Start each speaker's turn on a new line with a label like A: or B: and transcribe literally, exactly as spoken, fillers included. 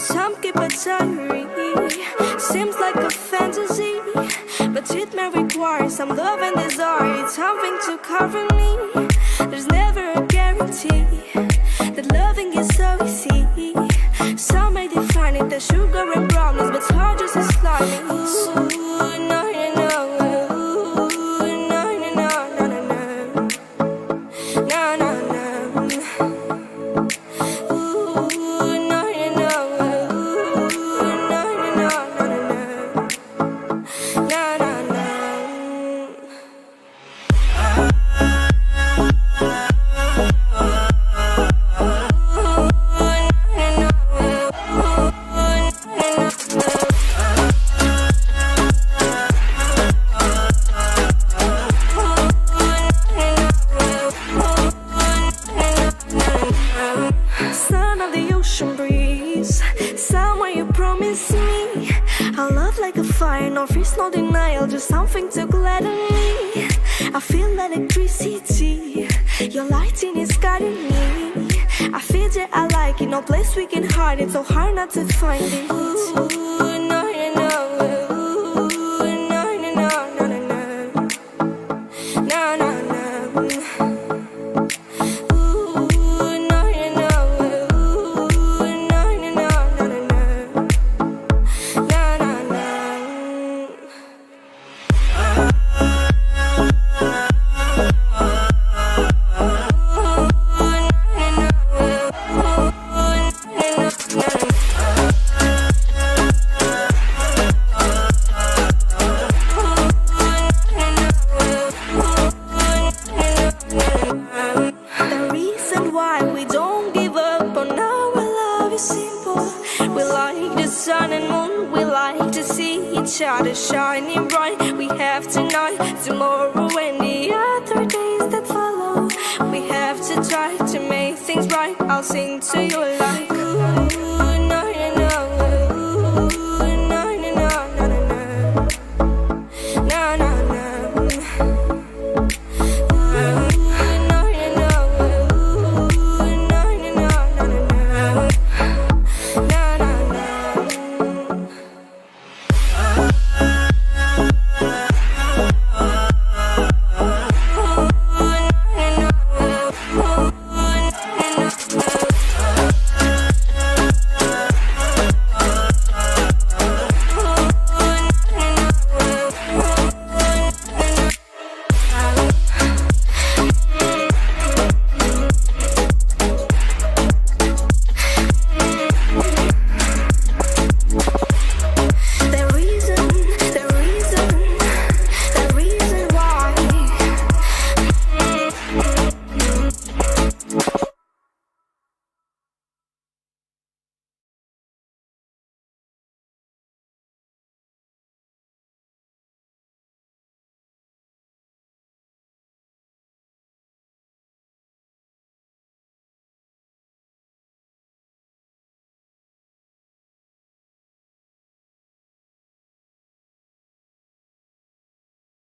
A: Some keep a diary, seems like a fantasy, but it may require some love and desire, something to cover me. There's never a guarantee that loving is so easy. Some may define it as sugar and brownies, but it's hard just as slimy. Ooh, no, no, no. Ooh, no, no, no, no, no, no. No, no, no. Ooh, no, no, no. Ooh, no, no, no, no, no, no. No, no, no. Sound of the ocean breeze, somewhere you promise me a love like a fire, no fears, no denial, just something to gladden me. I feel electricity, your lighting is guiding me. I feel that I like it, no place we can hide it, so hard not to find it. Ooh, no, no, no. Ooh, no, no, no, no, no, no. No, no, no. Sun and moon, we like to see each other shining bright. We have tonight, tomorrow, and the other days that follow. We have to try to make things right. I'll sing to you like ooh.